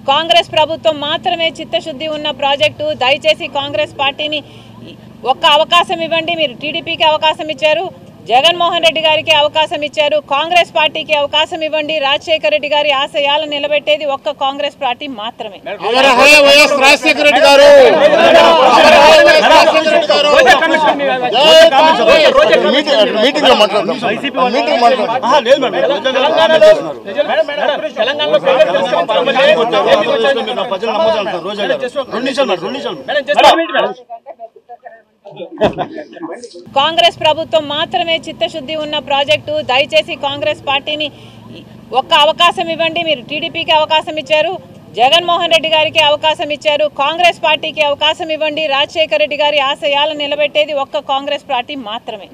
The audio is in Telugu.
కాంగ్రెస్ ప్రభుత్వం మాత్రమే చిత్తశుద్ధి ఉన్న ప్రాజెక్టు. దయచేసి కాంగ్రెస్ పార్టీని ఒక్క అవకాశం ఇవ్వండి. మీరు టీడీపీకి అవకాశం ఇచ్చారు, జగన్మోహన్ రెడ్డి గారికి అవకాశం ఇచ్చారు, కాంగ్రెస్ పార్టీకి అవకాశం ఇవ్వండి. రాజశేఖర రెడ్డి గారి ఆశయాలను నిలబెట్టేది ఒక్క కాంగ్రెస్ పార్టీ మాత్రమే. కాంగ్రెస్ ప్రభుత్వం మాత్రమే చిత్తశుద్ధి ఉన్న ప్రాజెక్టు. దయచేసి కాంగ్రెస్ పార్టీని ఒక్క అవకాశం ఇవ్వండి. మీరు టీడీపీకి అవకాశం ఇచ్చారు, జగన్మోహన్ రెడ్డి గారికి అవకాశం ఇచ్చారు, కాంగ్రెస్ పార్టీకి అవకాశం ఇవ్వండి. రాజశేఖర రెడ్డి గారి ఆశయాలను నిలబెట్టేది ఒక్క కాంగ్రెస్ పార్టీ మాత్రమే.